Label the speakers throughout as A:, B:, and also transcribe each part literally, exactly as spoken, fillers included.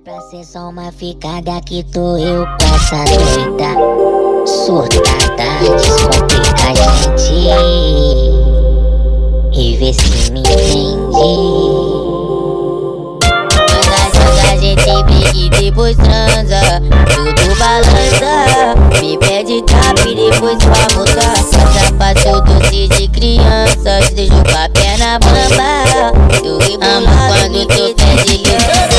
A: Pra ser só uma ficada que tô eu com essa doida surtada, descomplica a gente e vê se me entende. Joga, a gente briga e depois transa, tudo balança, me pede tapa e depois pra voltar. Passa, passa o doce de criança, te deixo com a perna bamba. Eu amo quando tu pede licença.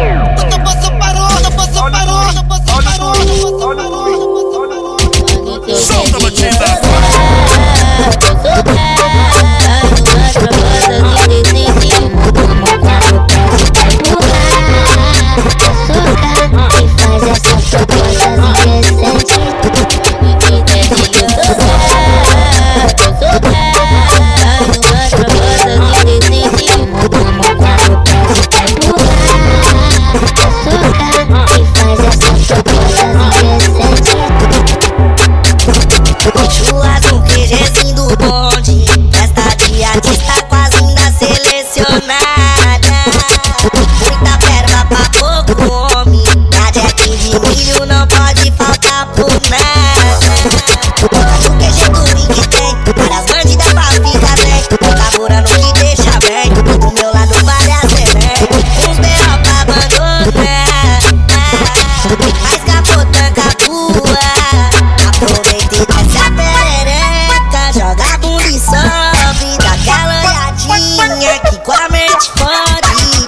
B: Solta, batida!
C: Muita perna pra pouco homem, a jack de milho não pode faltar por nada. Olha o que jeito ruim que tem, várias bandidas pra ficar bem, colaborando que deixa bem, do meu lado várias neném, uns B O pra abandonar, mas capotando a rua. Aproveita e desce a perereca, joga a bunda e sobe, dá aquela olhadinha que com a mente fode.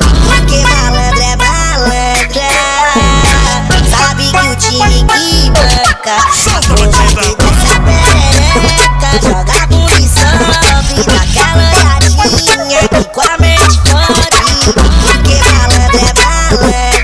C: Time que banca, aproveita essa perereca, joga a bunda e sobe, daquela olhadinha que com a mente fode, porque malandro é malandro.